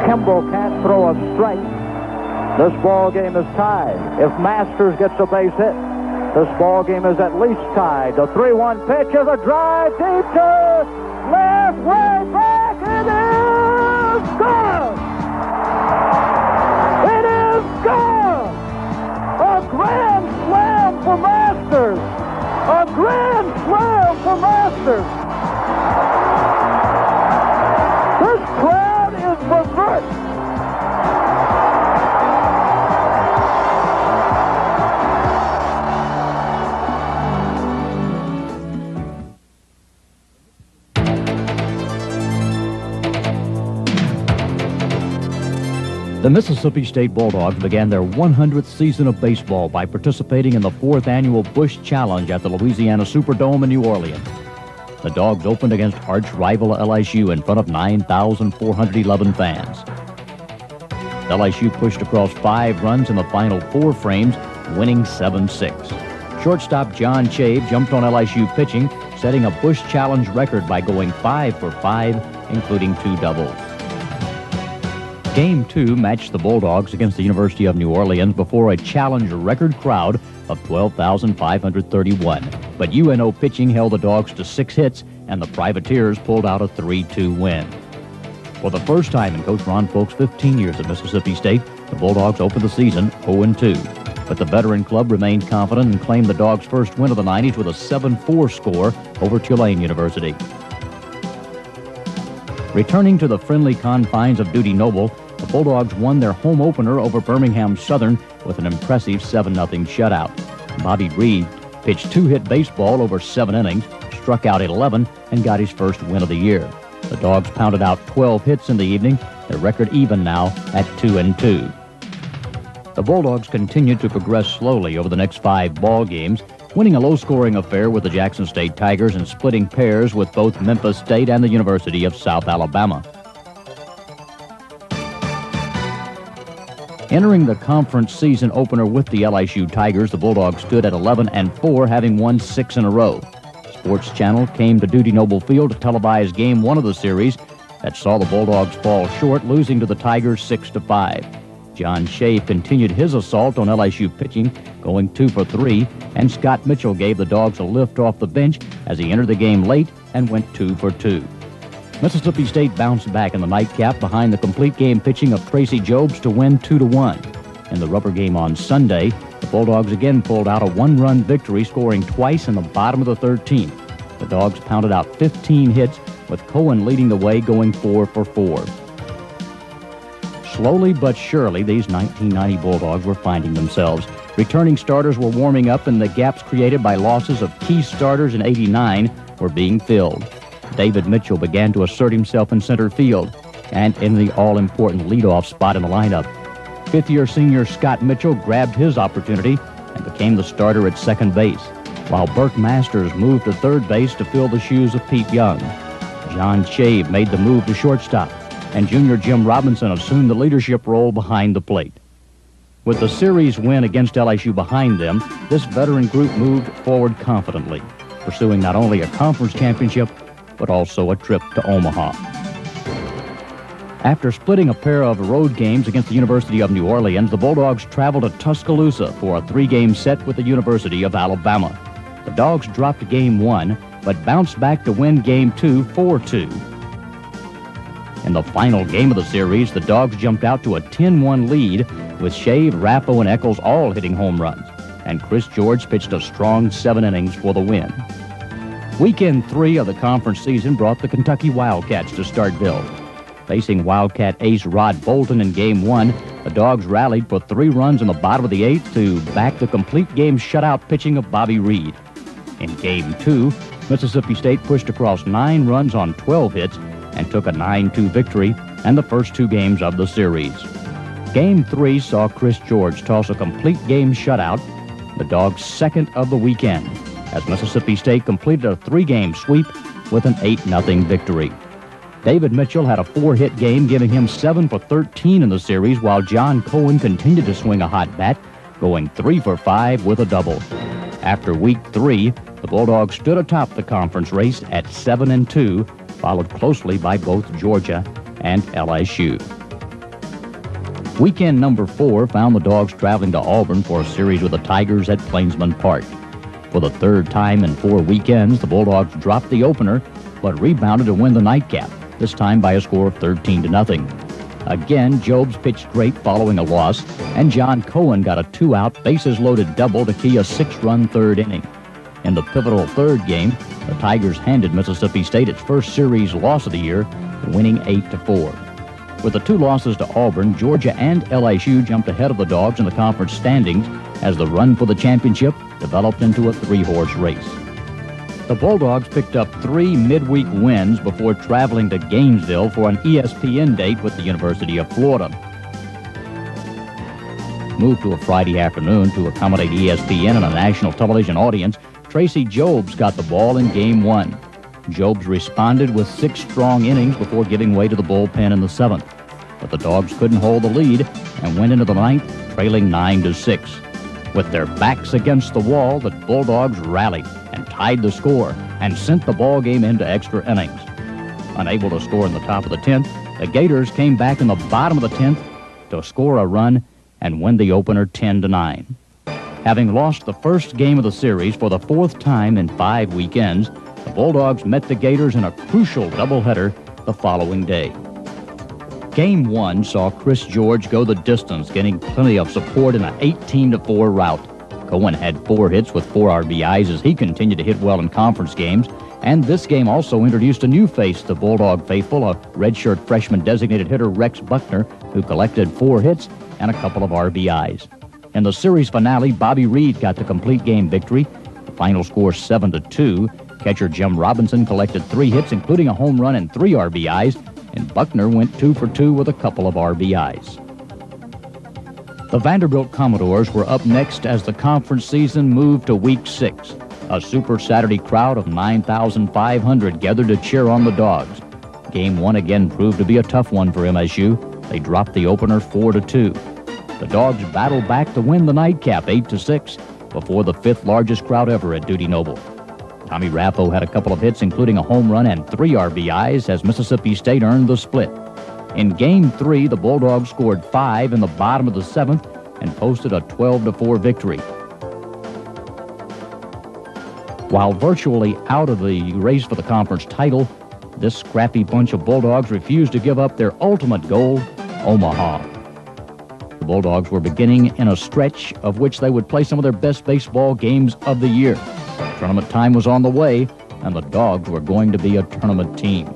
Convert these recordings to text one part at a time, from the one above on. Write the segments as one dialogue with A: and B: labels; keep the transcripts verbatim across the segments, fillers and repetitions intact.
A: Kimball can't throw a strike. This ball game is tied. If Masters gets a base hit, this ball game is at least tied. The three one pitch is a drive deep to left, way back. It is gone. It is gone. A grand slam for Masters. A grand slam for Masters. This crowd is berserk.
B: The Mississippi State Bulldogs began their one hundredth season of baseball by participating in the fourth annual Busch Challenge at the Louisiana Superdome in New Orleans. The Dogs opened against arch rival L S U in front of nine thousand four hundred eleven fans. L S U pushed across five runs in the final four frames, winning seven six. Shortstop John Chave jumped on L S U pitching, setting a Busch Challenge record by going five for five, including two doubles. Game two matched the Bulldogs against the University of New Orleans before a challenge record crowd of twelve thousand five hundred thirty-one. But U N O pitching held the Dogs to six hits, and the Privateers pulled out a three two win. For the first time in Coach Ron Folk's fifteen years at Mississippi State, the Bulldogs opened the season oh and two. But the veteran club remained confident and claimed the Dogs' first win of the nineties with a seven four score over Tulane University. Returning to the friendly confines of Dudy Noble, the Bulldogs won their home opener over Birmingham Southern with an impressive seven nothing shutout. Bobby Reed pitched two-hit baseball over seven innings, struck out eleven, and got his first win of the year. The Dogs pounded out twelve hits in the evening, their record even now at two and two. The Bulldogs continued to progress slowly over the next five ball games, winning a low-scoring affair with the Jackson State Tigers and splitting pairs with both Memphis State and the University of South Alabama. Entering the conference season opener with the L S U Tigers, the Bulldogs stood at eleven and four, having won six in a row. Sports Channel came to Dudy Noble Field to televise game one of the series that saw the Bulldogs fall short, losing to the Tigers six to five. John Chave continued his assault on L S U pitching, going two for three, and Scott Mitchell gave the Dogs a lift off the bench as he entered the game late and went two for two. Mississippi State bounced back in the nightcap behind the complete game pitching of Tracy Jobs to win two to one. In the rubber game on Sunday, the Bulldogs again pulled out a one-run victory, scoring twice in the bottom of the thirteenth. The Dogs pounded out fifteen hits, with Cohen leading the way, going four for four. Slowly but surely, these nineteen ninety Bulldogs were finding themselves. Returning starters were warming up, and the gaps created by losses of key starters in eighty-nine were being filled. David Mitchell began to assert himself in center field and in the all-important leadoff spot in the lineup. Fifth-year senior Scott Mitchell grabbed his opportunity and became the starter at second base, while Burke Masters moved to third base to fill the shoes of Pete Young. John Chave made the move to shortstop, and junior Jim Robinson assumed the leadership role behind the plate. With the series win against L S U behind them, this veteran group moved forward confidently, pursuing not only a conference championship, but also a trip to Omaha. After splitting a pair of road games against the University of New Orleans, the Bulldogs traveled to Tuscaloosa for a three-game set with the University of Alabama. The Dogs dropped game one, but bounced back to win game two, four two. In the final game of the series, the Dogs jumped out to a ten one lead, with Chave, Rappo, and Eccles all hitting home runs, and Chris George pitched a strong seven innings for the win. Weekend three of the conference season brought the Kentucky Wildcats to Starkville. Facing Wildcat ace Rod Bolton in game one, the Dogs rallied for three runs in the bottom of the eighth to back the complete game shutout pitching of Bobby Reed. In game two, Mississippi State pushed across nine runs on twelve hits and took a nine two victory and the first two games of the series. Game three saw Chris George toss a complete game shutout, the Dogs' second of the weekend, as Mississippi State completed a three-game sweep with an eight nothing victory. David Mitchell had a four-hit game, giving him seven for thirteen in the series, while John Cohen continued to swing a hot bat, going three for five with a double. After week three, the Bulldogs stood atop the conference race at seven and two, followed closely by both Georgia and L S U. Weekend number four found the Dogs traveling to Auburn for a series with the Tigers at Plainsman Park. For the third time in four weekends, the Bulldogs dropped the opener, but rebounded to win the nightcap, this time by a score of thirteen to nothing. Again, Jobes pitched great following a loss, and John Cohen got a two-out, bases-loaded double to key a six-run third inning. In the pivotal third game, the Tigers handed Mississippi State its first series loss of the year, winning eight to four. With the two losses to Auburn, Georgia and L S U jumped ahead of the Dogs in the conference standings as the run for the championship developed into a three-horse race. The Bulldogs picked up three midweek wins before traveling to Gainesville for an E S P N date with the University of Florida. Moved to a Friday afternoon to accommodate E S P N and a national television audience, Tracy Jobes got the ball in game one. Jobes responded with six strong innings before giving way to the bullpen in the seventh. But the Dogs couldn't hold the lead and went into the ninth, trailing nine to six. With their backs against the wall, the Bulldogs rallied and tied the score and sent the ball game into extra innings. Unable to score in the top of the tenth, the Gators came back in the bottom of the tenth to score a run and win the opener ten to nine. Having lost the first game of the series for the fourth time in five weekends, the Bulldogs met the Gators in a crucial doubleheader the following day. Game one saw Chris George go the distance, getting plenty of support in an eighteen to four rout. Cohen had four hits with four R B Is as he continued to hit well in conference games. And this game also introduced a new face to Bulldog faithful, a redshirt freshman designated hitter Rex Buckner, who collected four hits and a couple of R B Is. In the series finale, Bobby Reed got the complete game victory. The final score seven to two. Catcher Jim Robinson collected three hits, including a home run and three R B Is, and Buckner went two for two with a couple of R B Is. The Vanderbilt Commodores were up next as the conference season moved to week six. A Super Saturday crowd of nine thousand five hundred gathered to cheer on the Dogs. Game one again proved to be a tough one for M S U. They dropped the opener four to two. The Dogs battled back to win the nightcap eight to six before the fifth largest crowd ever at Dudy Noble. Tommy Raffo had a couple of hits, including a home run and three R B Is, as Mississippi State earned the split. In Game three, the Bulldogs scored five in the bottom of the seventh and posted a twelve to four victory. While virtually out of the race for the conference title, this scrappy bunch of Bulldogs refused to give up their ultimate goal, Omaha. The Bulldogs were beginning in a stretch of which they would play some of their best baseball games of the year. Tournament time was on the way, and the Dogs were going to be a tournament team.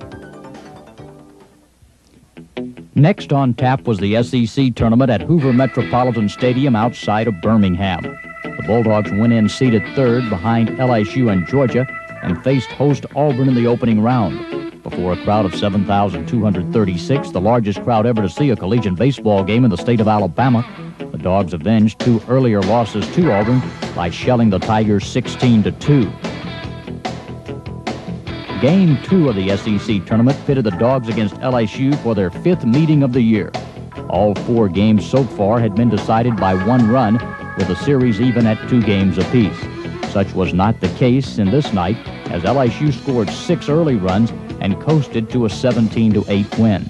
B: Next on tap was the S E C tournament at Hoover Metropolitan Stadium outside of Birmingham. The Bulldogs went in seated third behind L S U and Georgia and faced host Auburn in the opening round. Before a crowd of seven thousand two hundred thirty-six, the largest crowd ever to see a collegiate baseball game in the state of Alabama, the Dogs avenged two earlier losses to Auburn by shelling the Tigers sixteen to two. Game two of the S E C tournament pitted the Dogs against L S U for their fifth meeting of the year. All four games so far had been decided by one run, with the series even at two games apiece. Such was not the case in this night, as L S U scored six early runs and coasted to a seventeen to eight win.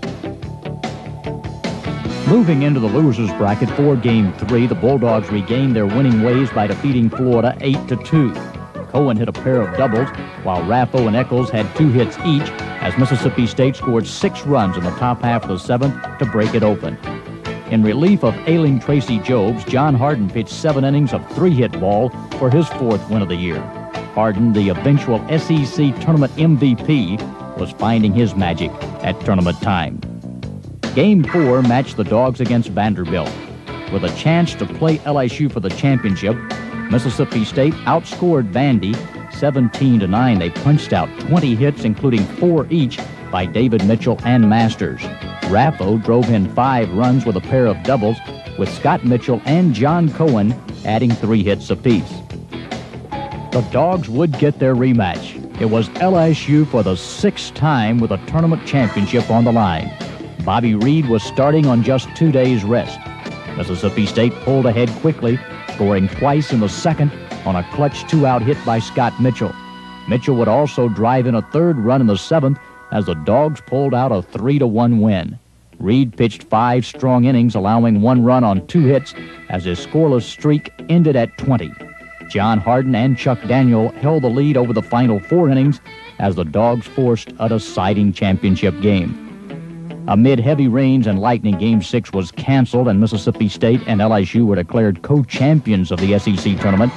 B: Moving into the losers bracket for Game three, the Bulldogs regained their winning ways by defeating Florida eight to two. Cohen hit a pair of doubles, while Raffo and Eccles had two hits each, as Mississippi State scored six runs in the top half of the seventh to break it open. In relief of ailing Tracy Jobes, John Harden pitched seven innings of three-hit ball for his fourth win of the year. Harden, the eventual S E C tournament M V P, was finding his magic at tournament time. Game four matched the Dogs against Vanderbilt. With a chance to play L S U for the championship, Mississippi State outscored Vandy seventeen to nine. They punched out twenty hits, including four each by David Mitchell and Masters. Raffo drove in five runs with a pair of doubles, with Scott Mitchell and John Cohen adding three hits apiece. The Dogs would get their rematch. It was L S U for the sixth time with a tournament championship on the line. Bobby Reed was starting on just two days' rest. Mississippi State pulled ahead quickly, scoring twice in the second on a clutch two-out hit by Scott Mitchell. Mitchell would also drive in a third run in the seventh as the Dogs pulled out a three to one win. Reed pitched five strong innings, allowing one run on two hits as his scoreless streak ended at twenty. John Harden and Chuck Daniel held the lead over the final four innings as the Dogs forced a deciding championship game. Amid heavy rains and lightning, Game six was canceled, and Mississippi State and L S U were declared co-champions of the S E C tournament.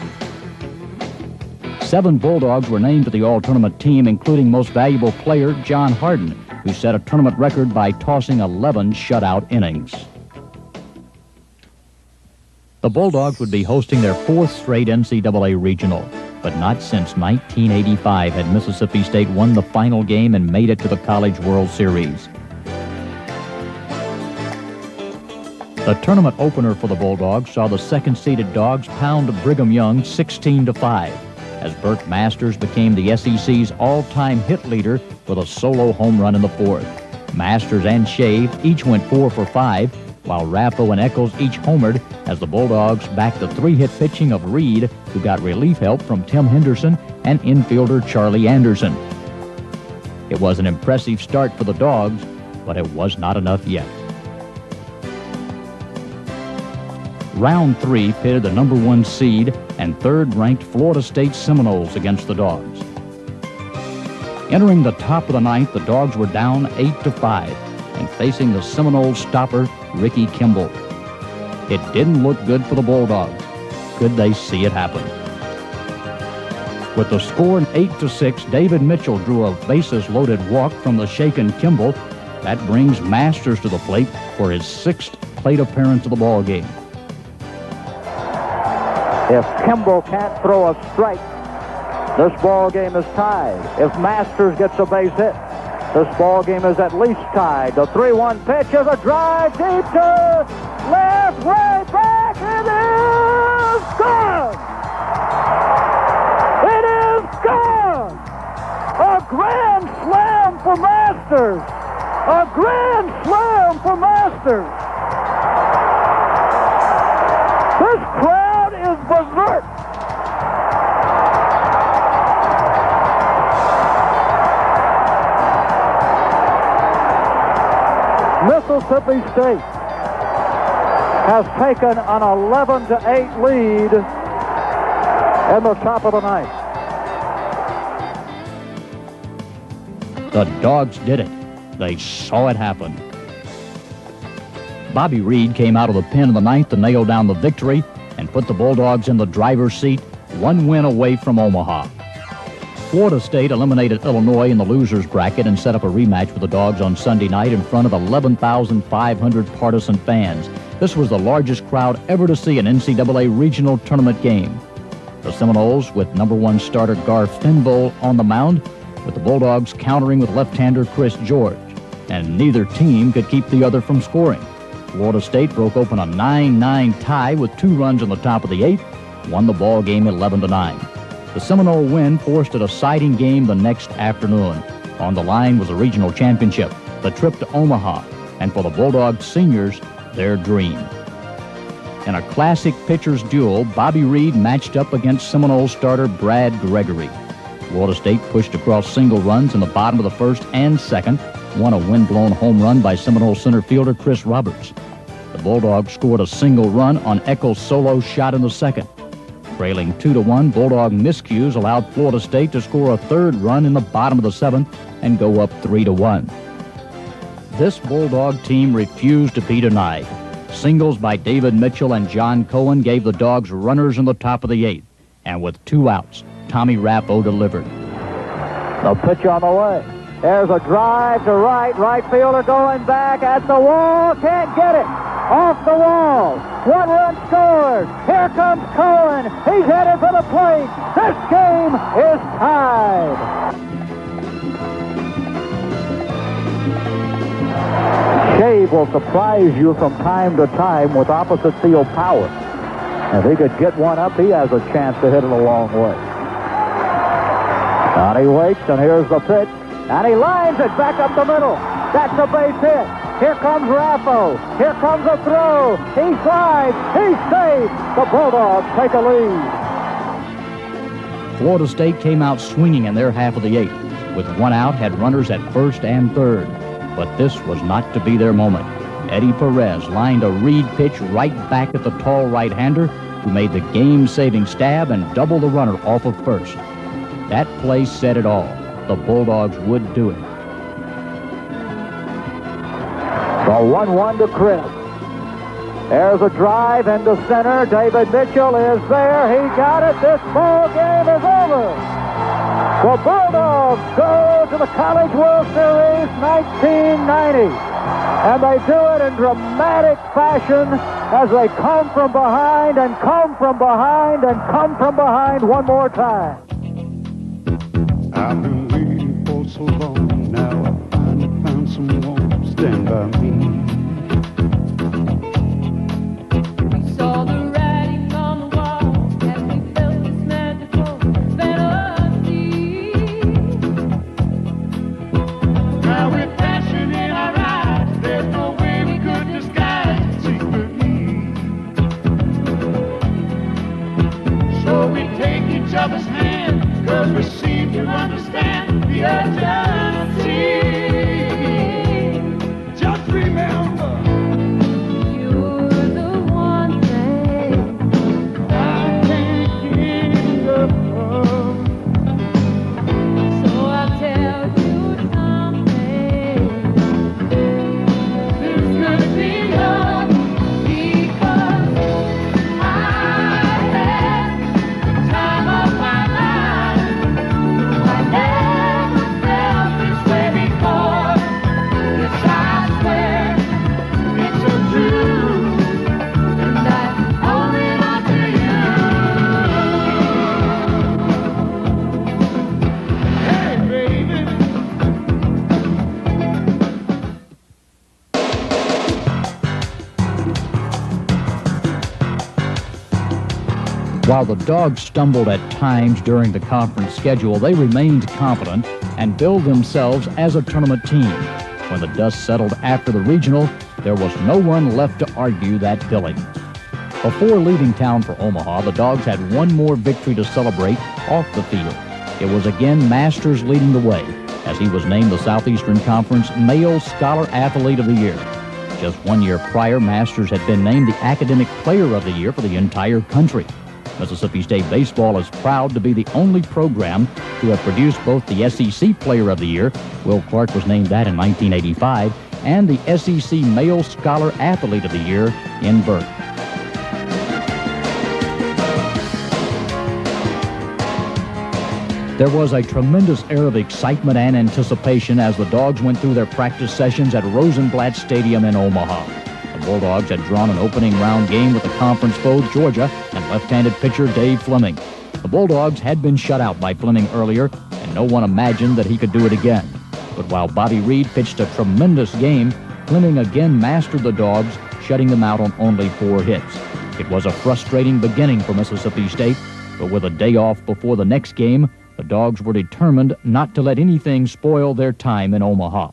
B: Seven Bulldogs were named to the all-tournament team, including most valuable player John Harden, who set a tournament record by tossing eleven shutout innings. The Bulldogs would be hosting their fourth straight N C double A regional, but not since nineteen eighty-five had Mississippi State won the final game and made it to the College World Series. The tournament opener for the Bulldogs saw the second-seeded Dogs pound Brigham Young sixteen to five, as Burt Masters became the S E C's all-time hit leader with a solo home run in the fourth. Masters and Shave each went four for five, while Raffo and Eccles each homered as the Bulldogs backed the three-hit pitching of Reed, who got relief help from Tim Henderson and infielder Charlie Anderson. It was an impressive start for the Dogs, but it was not enough yet. Round three pitted the number one seed and third-ranked Florida State Seminoles against the Dogs. Entering the top of the ninth, the Dogs were down eight to five and facing the Seminoles stopper Ricky Kimball. It didn't look good for the Bulldogs. Could they see it happen? With the score eight to six, David Mitchell drew a bases-loaded walk from the shaken Kimball. That brings Masters to the plate for his sixth plate appearance of the ball game.
A: If Kimball can't throw a strike, this ball game is tied. If Masters gets a base hit, this ball game is at least tied. The three one pitch is a drive deep to left, way back. It is gone! It is gone! A grand slam for Masters! A grand slam for Masters! This crowd is berserk! Mississippi State has taken an eleven to eight lead in the top of the ninth.
B: The Dogs did it. They saw it happen. Bobby Reed came out of the pen in the ninth to nail down the victory and put the Bulldogs in the driver's seat, one win away from Omaha. Florida State eliminated Illinois in the losers bracket and set up a rematch with the Dogs on Sunday night in front of eleven thousand five hundred partisan fans. This was the largest crowd ever to see an N C double A regional tournament game. The Seminoles, with number one starter Garth Finbull on the mound, with the Bulldogs countering with left-hander Chris George, and neither team could keep the other from scoring. Florida State broke open a nine nine tie with two runs in the top of the eighth, won the ball game eleven to nine. The Seminole win forced a deciding game the next afternoon. On the line was a regional championship, the trip to Omaha, and for the Bulldogs seniors, their dream. In a classic pitcher's duel, Bobby Reed matched up against Seminole starter Brad Gregory. Florida State pushed across single runs in the bottom of the first and second, won a wind-blown home run by Seminole center fielder Chris Roberts. The Bulldogs scored a single run on Eccles' solo shot in the second. Trailing two to one, Bulldog miscues allowed Florida State to score a third run in the bottom of the seventh and go up three to one. This Bulldog team refused to be denied. Singles by David Mitchell and John Cohen gave the Dogs runners in the top of the eighth, and with two outs, Tommy Raffo delivered.
A: The pitch on the way. There's a drive to right. Right fielder going back at the wall. Can't get it. Off the wall. One run scored. Here comes Cohen. He's headed for the plate. This game is tied. Shave will surprise you from time to time with opposite field power. If he could get one up, he has a chance to hit it a long way. And he waits, and here's the pitch. And he lines it back up the middle. That's a base hit. Here comes Raffo. Here comes a throw. He slides. He's safe. The Bulldogs take a lead.
B: Florida State came out swinging in their half of the eighth. With one out, had runners at first and third. But this was not to be their moment. Eddie Perez lined a Reed pitch right back at the tall right-hander, who made the game-saving stab and doubled the runner off of first. That play said it all. The Bulldogs would do it.
A: The one one to Chris. There's a drive into center. David Mitchell is there. He got it. This ball game is over. The Bulldogs go to the College World Series nineteen ninety. And they do it in dramatic fashion as they come from behind and come from behind and come from behind one more time.
C: I've been waiting for so long now. I finally found someone to stand by me.
D: We saw the writing on the wall as we felt this magical fantasy. Now with passion in our eyes, there's no way we could disguise secretly. So we take each other's hands, 'cause we seem to understand the urgency. Just remember, you're the one thing I can't get enough of. So I'll tell you something. There's gonna be love because I had the time of my life. I never felt this way before. Yes, I swear it's so true, and I owe it all to you. Hey, baby.
B: While the Dogs stumbled at times during the conference schedule, they remained confident and billed themselves as a tournament team. When the dust settled after the regional, there was no one left to argue that billing. Before leaving town for Omaha, the Dogs had one more victory to celebrate off the field. It was again Masters leading the way, as he was named the Southeastern Conference Male Scholar Athlete of the Year. Just one year prior, Masters had been named the Academic Player of the Year for the entire country. Mississippi State baseball is proud to be the only program to have produced both the S E C Player of the Year, Will Clark was named that in nineteen eighty-five, and the S E C Male Scholar Athlete of the Year in Burke. There was a tremendous air of excitement and anticipation as the Dogs went through their practice sessions at Rosenblatt Stadium in Omaha. The Bulldogs had drawn an opening round game with the conference foe, Georgia, and left-handed pitcher Dave Fleming. The Bulldogs had been shut out by Fleming earlier, and no one imagined that he could do it again. But while Bobby Reed pitched a tremendous game, Fleming again mastered the Dogs, shutting them out on only four hits. It was a frustrating beginning for Mississippi State, but with a day off before the next game, the Dogs were determined not to let anything spoil their time in Omaha.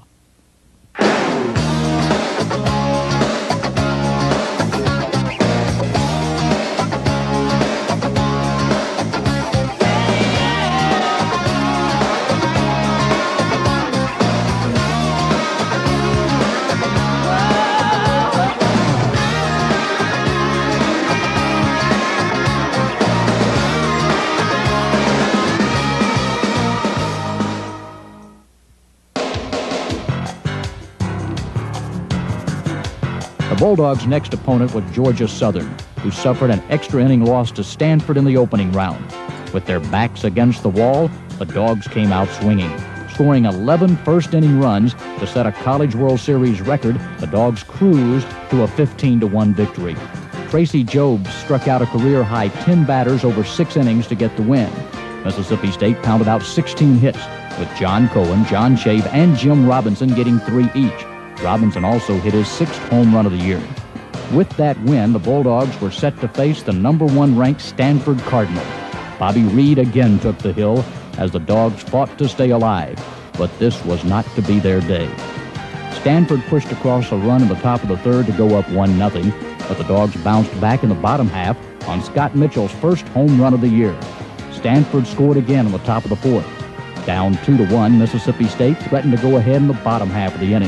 B: The Bulldogs' next opponent was Georgia Southern, who suffered an extra inning loss to Stanford in the opening round. With their backs against the wall, the Dogs came out swinging. Scoring eleven first-inning runs to set a College World Series record, the Dogs cruised to a fifteen to one victory. Tracy Jobs struck out a career-high ten batters over six innings to get the win. Mississippi State pounded out sixteen hits, with John Cohen, John Shave, and Jim Robinson getting three each. Robinson also hit his sixth home run of the year. With that win, the Bulldogs were set to face the number one ranked Stanford Cardinal. Bobby Reed again took the hill as the Dogs fought to stay alive, but this was not to be their day. Stanford pushed across a run in the top of the third to go up one nothing, but the Dogs bounced back in the bottom half on Scott Mitchell's first home run of the year. Stanford scored again in the top of the fourth. Down two to one, Mississippi State threatened to go ahead in the bottom half of the inning.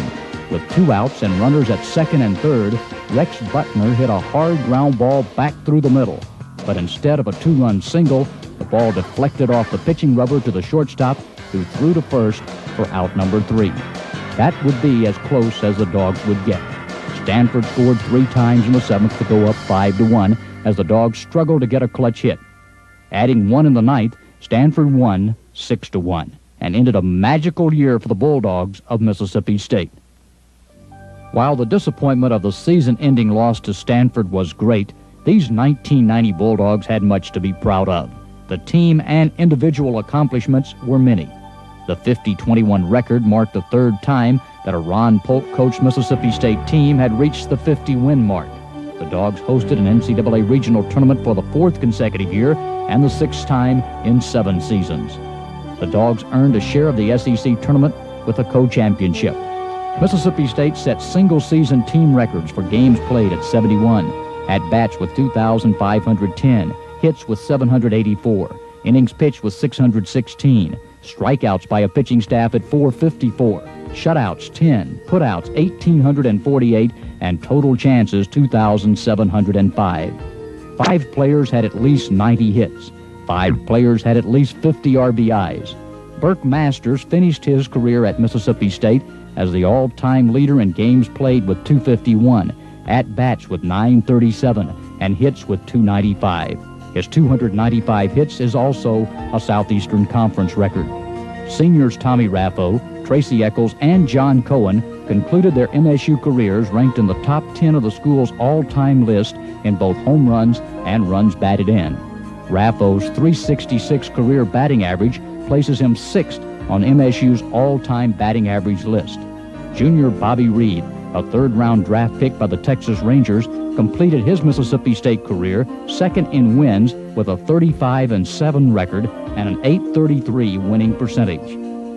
B: With two outs and runners at second and third, Rex Butner hit a hard ground ball back through the middle. But instead of a two-run single, the ball deflected off the pitching rubber to the shortstop, who threw to first for out number three. That would be as close as the Dogs would get. Stanford scored three times in the seventh to go up five to one as the Dogs struggled to get a clutch hit. Adding one in the ninth, Stanford won six to one and ended a magical year for the Bulldogs of Mississippi State. While the disappointment of the season-ending loss to Stanford was great, these nineteen ninety Bulldogs had much to be proud of. The team and individual accomplishments were many. The fifty twenty-one record marked the third time that a Ron Polk-coached Mississippi State team had reached the fifty-win mark. The Dogs hosted an N C double A regional tournament for the fourth consecutive year and the sixth time in seven seasons. The Dogs earned a share of the S E C tournament with a co-championship. Mississippi State set single-season team records for games played at seventy-one, at-bats with two thousand five hundred ten, hits with seven hundred eighty-four, innings pitched with six hundred sixteen, strikeouts by a pitching staff at four fifty-four, shutouts ten, putouts one thousand eight hundred forty-eight, and total chances two thousand seven hundred five. Five players had at least ninety hits. Five players had at least fifty R B Is. Burke Masters finished his career at Mississippi State as the all-time leader in games played with two fifty-one, at-bats with nine thirty-seven, and hits with two ninety-five. His two hundred ninety-five hits is also a Southeastern Conference record. Seniors Tommy Raffo, Tracy Eccles, and John Cohen concluded their M S U careers ranked in the top ten of the school's all-time list in both home runs and runs batted in. Raffo's three sixty-six career batting average places him sixth on M S U's all-time batting average list. Junior Bobby Reed, a third-round draft pick by the Texas Rangers, completed his Mississippi State career second in wins with a thirty-five and seven record and an eight thirty-three winning percentage.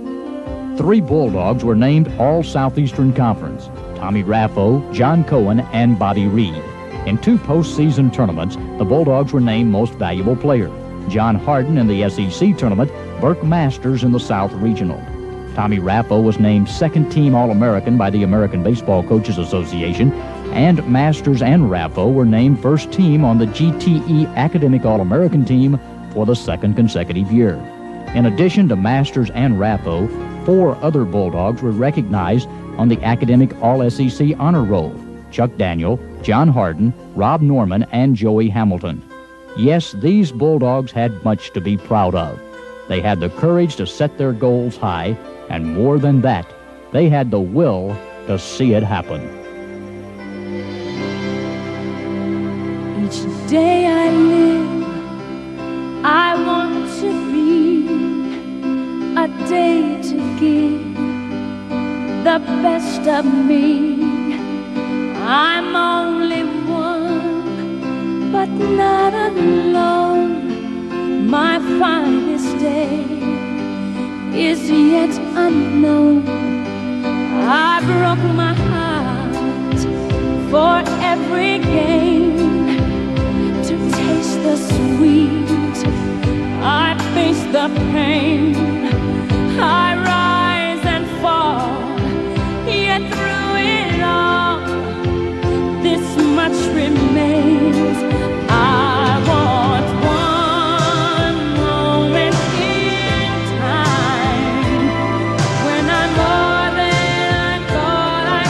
B: Three Bulldogs were named All-Southeastern Conference: Tommy Raffo, John Cohen, and Bobby Reed. In two postseason tournaments, the Bulldogs were named Most Valuable Player: John Harden in the S E C tournament, Burke Masters in the South Regional. Tommy Raffo was named second-team All-American by the American Baseball Coaches Association, and Masters and Raffo were named first team on the G T E Academic All-American team for the second consecutive year. In addition to Masters and Raffo, four other Bulldogs were recognized on the Academic All-S E C Honor Roll: Chuck Daniel, John Harden, Rob Norman, and Joey Hamilton. Yes, these Bulldogs had much to be proud of. They had the courage to set their goals high, and more than that, they had the will to see it happen.
D: Each day I live, I want to be a day to give the best of me. I'm only one, but not alone. My finest day is yet unknown. I broke my heart for every game to taste the sweet. I face the pain. I rise and fall, yet through it all, this much remains. I want one moment in time when I'm more than I thought I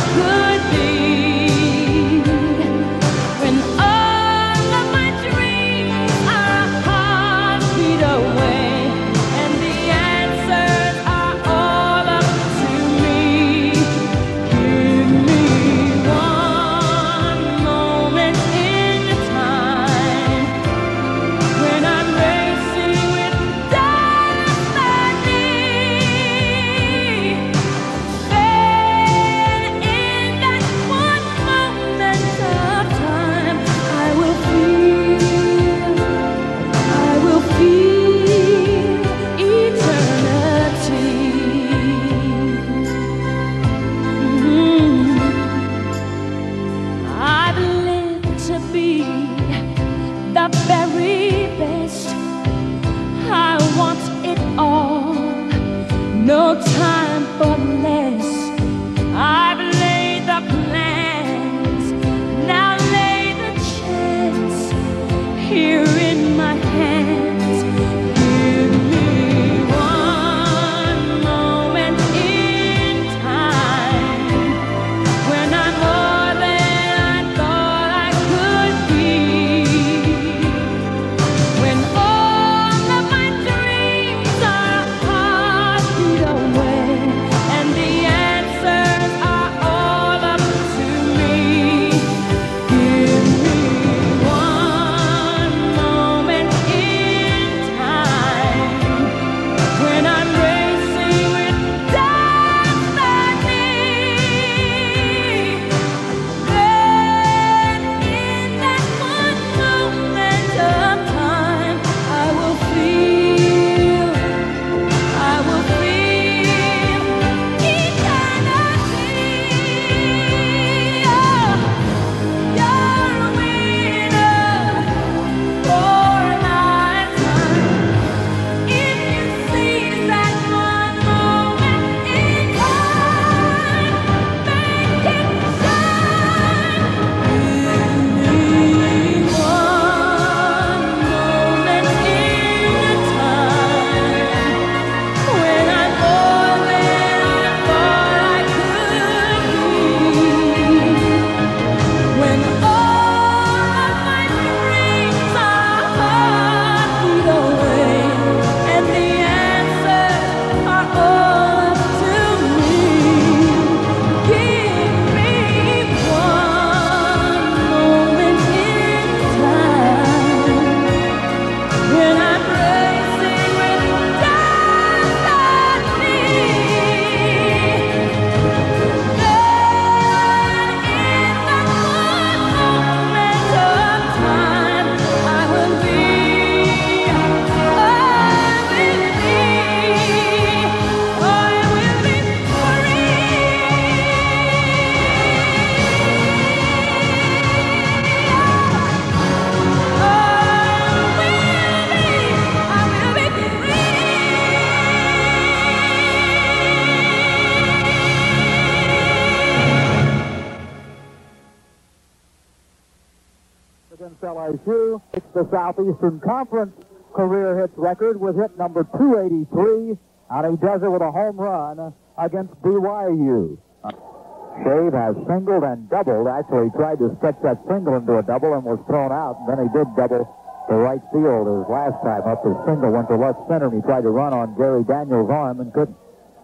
A: L S U. It's the Southeastern Conference career hits record with hit number two eighty-three, and he does it with a home run against B Y U. Shave has singled and doubled. Actually, he tried to stretch that single into a double and was thrown out. And then he did double to right field his last time up. His single went to left center, and he tried to run on Gary Daniels' arm and couldn't.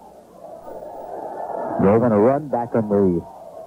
A: They're going to run back in the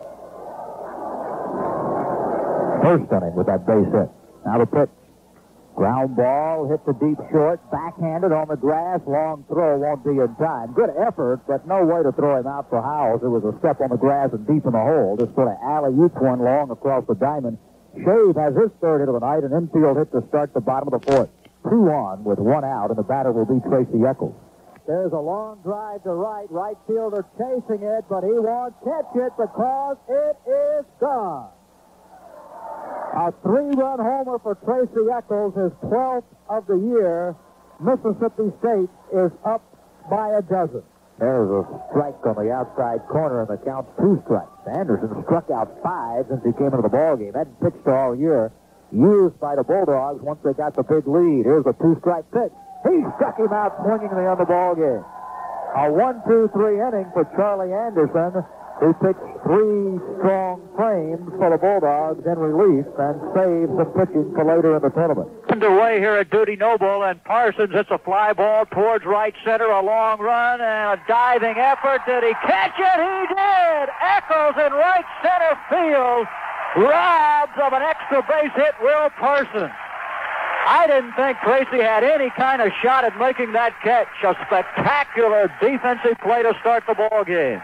A: first inning with that base hit. Now the pitch. Ground ball, hit the deep short, backhanded on the grass, long throw, won't be in time. Good effort, but no way to throw him out for Howells. It was a step on the grass and deep in the hole. Just sort of alley-oop one long across the diamond. Shave has his third hit of the night, an infield hit to start the bottom of the fourth. Two on with one out, and the batter will be Tracy Eccles. There's a long drive to right. Right fielder chasing it, but he won't catch it because it is gone. A three-run homer for Tracy Eccles, his twelfth of the year. Mississippi State is up by a dozen. There's a strike on the outside corner, and the count's two strikes. Anderson struck out five since he came into the ballgame. Hadn't pitched all year. Used by the Bulldogs once they got the big lead. Here's a two-strike pitch. He struck him out swingingly on the ballgame. A one two three inning for Charlie Anderson, who pitched three strong frames for the Bulldogs in relief and saved some pitching for later in the tournament.
E: Underway here at Dudy Noble, and Parsons hits a fly ball towards right center, a long run and a diving effort. Did he catch it? He did! Eccles in right center field robs of an extra base hit Will Parsons. I didn't think Tracy had any kind of shot at making that catch. A spectacular defensive play to start the ball game.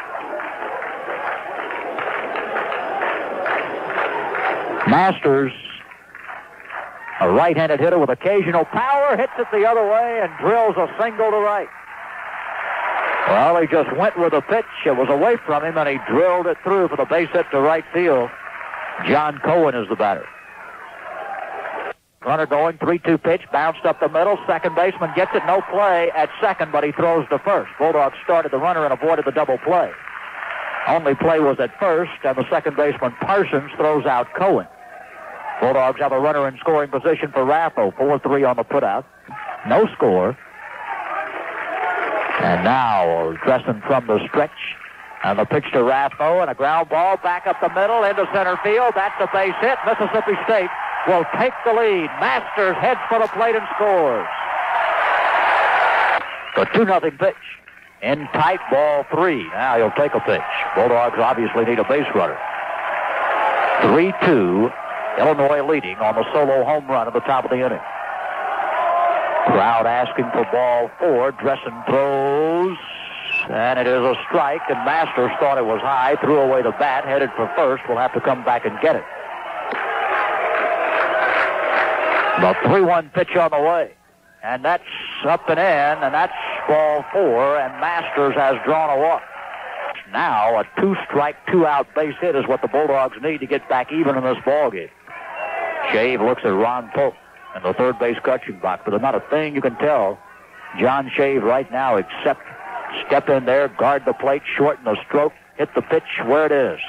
E: Masters, a right-handed hitter with occasional power, hits it the other way and drills a single to right. Well, he just went with the pitch. It was away from him, and he drilled it through for the base hit to right field. John Cohen is the batter. Runner going, three two pitch, bounced up the middle. Second baseman gets it, no play at second, but he throws to first. Bulldogs started the runner and avoided the double play. Only play was at first, and the second baseman, Parsons, throws out Cohen. Bulldogs have a runner in scoring position for Raffo. four three on the putout. No score. And now, dressing from the stretch, and the pitch to Raffo, and a ground ball back up the middle into center field. That's a base hit. Mississippi State will take the lead. Masters heads for the plate and scores. The two nothing pitch. In tight, ball three. Now he'll take a pitch. Bulldogs obviously need a base runner. three two. Illinois leading on the solo home run at the top of the inning. Crowd asking for ball four. Dressen throws, and it is a strike, and Masters thought it was high, threw away the bat, headed for first. Will have to come back and get it. The three one pitch on the way, and that's up and in, and that's ball four, and Masters has drawn a walk. Now a two-strike, two-out base hit is what the Bulldogs need to get back even in this ballgame. Shave looks at Ron Polk in the third base catching box, but there's not a thing you can tell John Shave right now except step in there, guard the plate, shorten the stroke, hit the pitch where it is.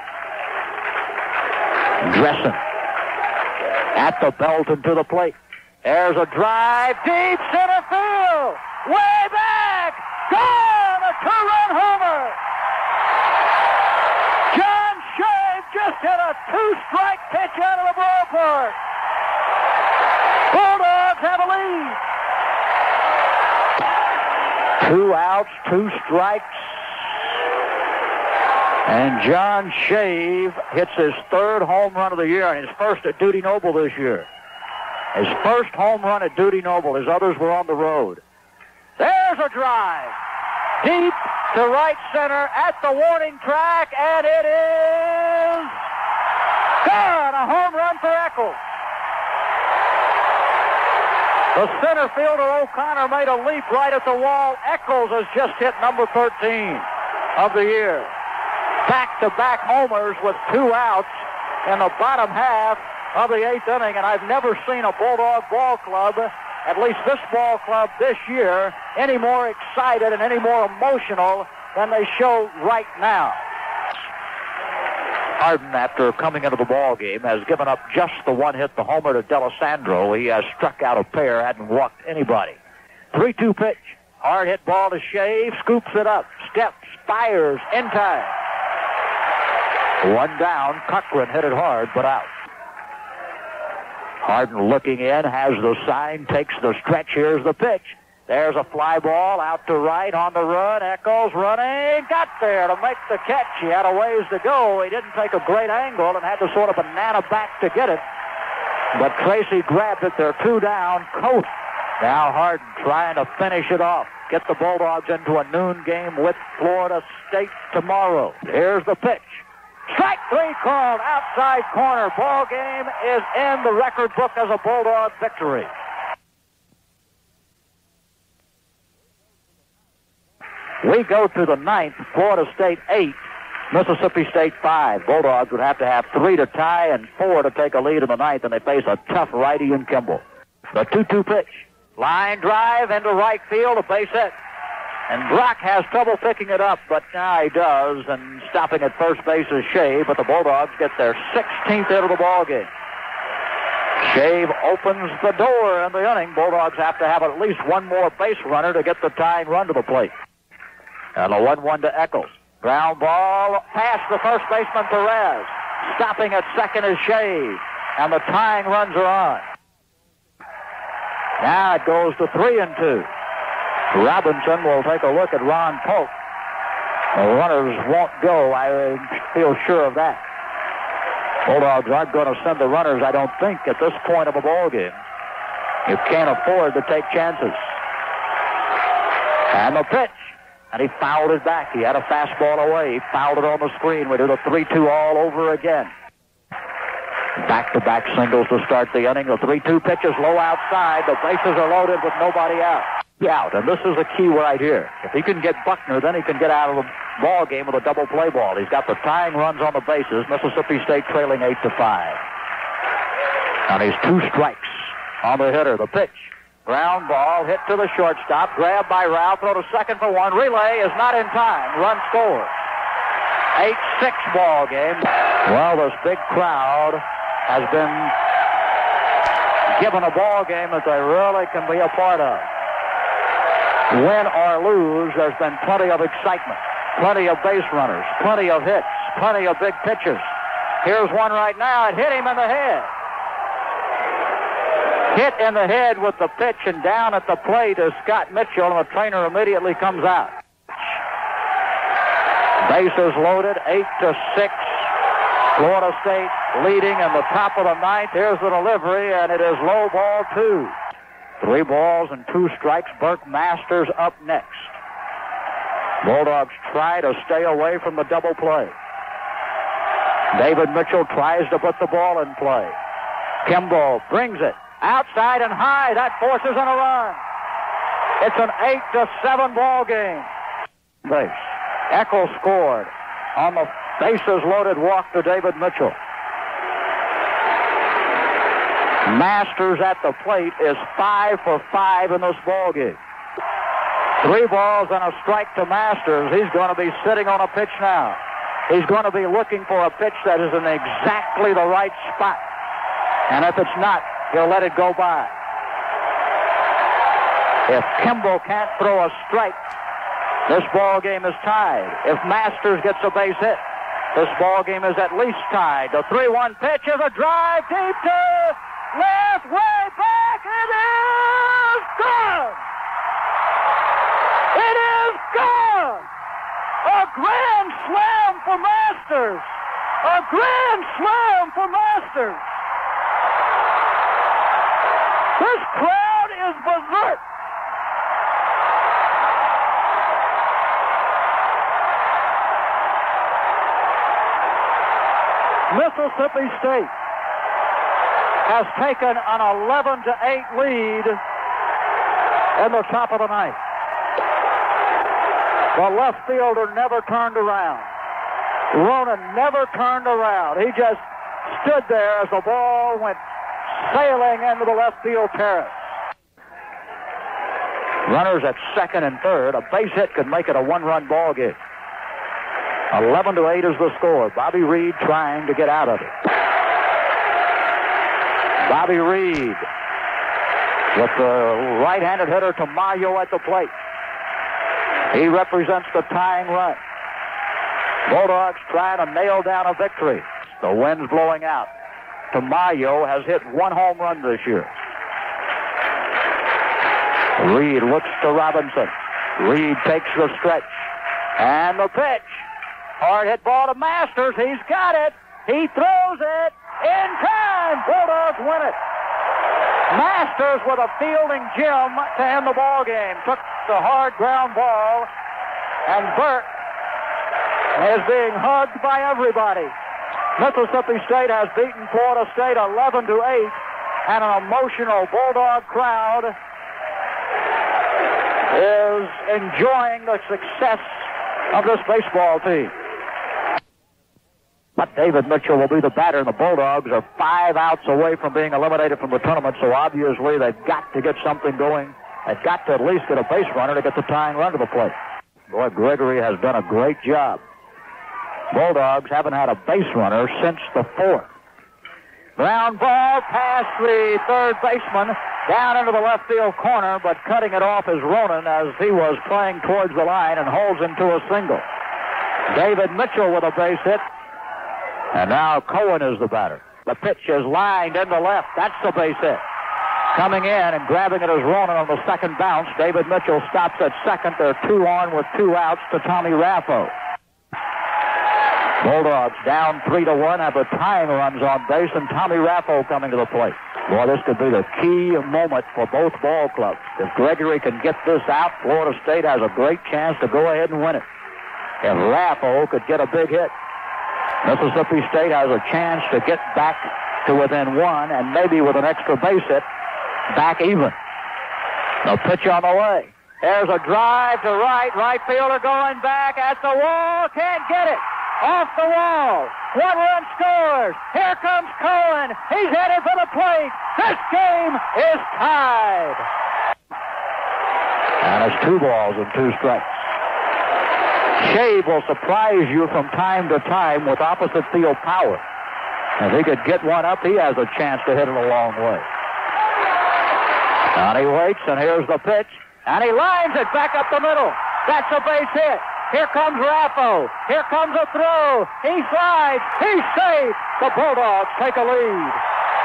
E: Dressen at the belt and to the plate. There's a drive, deep center field, way back, gone, a two-run homer. John Shave just hit a two-strike pitch out of the ballpark. Bulldogs have a lead. Two outs, two strikes. And John Shave hits his third home run of the year and his first at Dudy Noble this year. His first home run at Dudy Noble. His others were on the road. There's a drive. Deep to right center at the warning track, and it is gone. A home run for Eccles. The center fielder O'Connor made a leap right at the wall. Eccles has just hit number thirteen of the year. Back-to-back homers with two outs in the bottom half of the eighth inning, and I've never seen a Bulldog ball club, at least this ball club this year, any more excited and any more emotional than they show right now. Hardin, after coming into the ball game, has given up just the one hit, the homer to D'Alessandro. He has struck out a pair, hadn't walked anybody. three two pitch. Hard hit ball to Shave, scoops it up, steps, fires, in time. One down. Cochran hit it hard, but out. Hardin looking in, has the sign, takes the stretch. Here's the pitch. There's a fly ball out to right on the run. Eccles running, got there to make the catch. He had a ways to go. He didn't take a great angle and had to sort of banana back to get it. But Tracy grabbed it. They're two down. Coach. Now Hardin trying to finish it off. Get the Bulldogs into a noon game with Florida State tomorrow. Here's the pitch. Strike three called, outside corner. Ball game is in the record book as a Bulldog victory. We go to the ninth. Florida State eight, Mississippi State five. Bulldogs would have to have three to tie and four to take a lead in the ninth, and they face a tough righty in Kimball. The two two pitch. Line drive into right field, a base hit. And Brock has trouble picking it up, but now he does, and stopping at first base is Shave, but the Bulldogs get their sixteenth hit of the ball game. Shave opens the door in the inning. Bulldogs have to have at least one more base runner to get the tying run to the plate. And a one one to Eccles. Ground ball past the first baseman, Perez. Stopping at second is Shave, and the tying runs are on. Now it goes to three and two. Robinson will take a look at Ron Polk. The runners won't go. I feel sure of that. Bulldogs aren't going to send the runners, I don't think, at this point of a ball game. You can't afford to take chances. And the pitch. And he fouled it back. He had a fastball away. He fouled it on the screen. We do the three two all over again. Back-to-back singles to start the inning. The three two pitch is low outside. The bases are loaded with nobody out. Out, and this is the key right here. If he can get Buckner, then he can get out of the ball game with a double play ball. He's got the tying runs on the bases. Mississippi State trailing eight to five. And he's two strikes on the hitter. The pitch. Ground ball hit to the shortstop. Grabbed by Rao. Throw to second for one. Relay is not in time. Run scored. eight six ball game. Well, this big crowd has been given a ball game that they really can be a part of. Win or lose, there's been plenty of excitement, plenty of base runners, plenty of hits, plenty of big pitches. Here's one right now. It hit him in the head. Hit in the head with the pitch, and down at the plate is Scott Mitchell, and the trainer immediately comes out. Bases loaded, eight to six. Florida State leading in the top of the ninth. Here's the delivery, and it is low ball two. Three balls and two strikes. Burke Masters up next. Bulldogs try to stay away from the double play. David Mitchell tries to put the ball in play. Kimball brings it outside and high. That forces in a run. It's an eight to seven ball game. Base. Eccles scored on the bases loaded walk to David Mitchell. Masters at the plate is five for five in this ball game. Three balls and a strike to Masters. He's going to be sitting on a pitch now. He's going to be looking for a pitch that is in exactly the right spot. And if it's not, he'll let it go by. If Kimball can't throw a strike, this ball game is tied. If Masters gets a base hit, this ball game is at least tied. The three one pitch is a drive deep to left, way back. It is gone. It is gone. A grand slam for Masters. A grand slam for Masters. This crowd is berserk. Mississippi State has taken an eleven to eight lead in the top of the ninth. The left fielder never turned around. Ronan never turned around. He just stood there as the ball went sailing into the left field terrace. Runners at second and third. A base hit could make it a one-run ball game. eleven to eight is the score. Bobby Reed trying to get out of it. Bobby Reed with the right-handed hitter Tamayo at the plate. He represents the tying run. Bulldogs trying to nail down a victory. The wind's blowing out. Tamayo has hit one home run this year. Reed looks to Robinson. Reed takes the stretch. And the pitch. Hard hit ball to Masters. He's got it. He throws it in time. Bulldogs win it. Masters with a fielding gem to end the ball game. Took the hard ground ball. And Burke is being hugged by everybody. Mississippi State has beaten Florida State eleven to eight. And an emotional Bulldog crowd is enjoying the success of this baseball team. But David Mitchell will be the batter, and the Bulldogs are five outs away from being eliminated from the tournament, so obviously they've got to get something going. They've got to at least get a base runner to get the tying run to the plate. Boy, Gregory has done a great job. Bulldogs haven't had a base runner since the fourth. Ground ball past the third baseman, down into the left field corner, but cutting it off is Ronan as he was playing towards the line and holds him to a single. David Mitchell with a base hit. And now Cohen is the batter. The pitch is lined into left. That's the base hit. Coming in and grabbing it is Ronan on the second bounce. David Mitchell stops at second. They're two on with two outs to Tommy Raffo. Bulldogs down three to one, have the tying runs on base, and Tommy Raffo coming to the plate. Boy, this could be the key moment for both ball clubs. If Gregory can get this out, Florida State has a great chance to go ahead and win it. If Raffo could get a big hit, Mississippi State has a chance to get back to within one, and maybe with an extra base hit, back even. The pitch on the way. There's a drive to right. Right fielder going back at the wall. Can't get it. Off the wall. One run scores. Here comes Cohen. He's headed for the plate. This game is tied. And it's two balls and two strikes. Shave will surprise you from time to time with opposite field power. If he could get one up, he has a chance to hit it a long way. And he waits, and here's the pitch. And he lines it back up the middle. That's a base hit. Here comes Raffo. Here comes a throw. He slides. He's safe. The Bulldogs take a lead.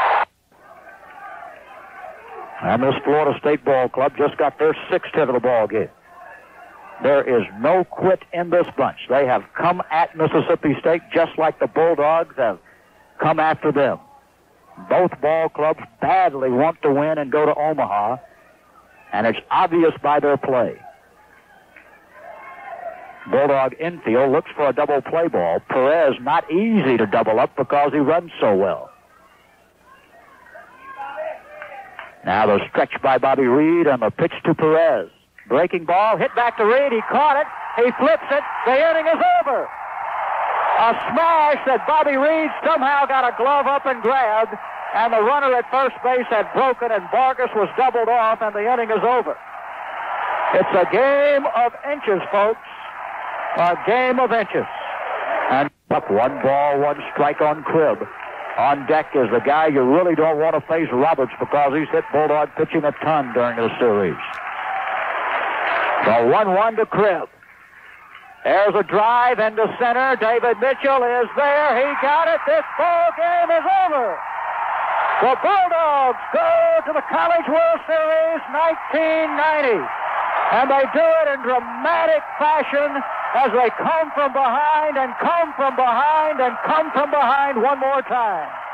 E: And this Florida State ball club just got their sixth hit of the ball game. There is no quit in this bunch. They have come at Mississippi State just like the Bulldogs have come after them. Both ball clubs badly want to win and go to Omaha, and it's obvious by their play. Bulldog infield looks for a double play ball. Perez not easy to double up because he runs so well. Now the stretch by Bobby Reed and the pitch to Perez. Breaking ball, hit back to Reed. He caught it. He flips it. The inning is over. A smash that Bobby Reed somehow got a glove up and grabbed, and the runner at first base had broken, and Vargas was doubled off, and the inning is over. It's a game of inches, folks. A game of inches. And up one ball, one strike on Cribb. On deck is the guy you really don't want to face, Roberts, because he's hit Bulldog pitching a ton during the series. The one one to Cribb. There's a drive into center. David Mitchell is there. He got it. This ball game is over. The Bulldogs go to the College World Series nineteen ninety. And they do it in dramatic fashion as they come from behind and come from behind and come from behind one more time.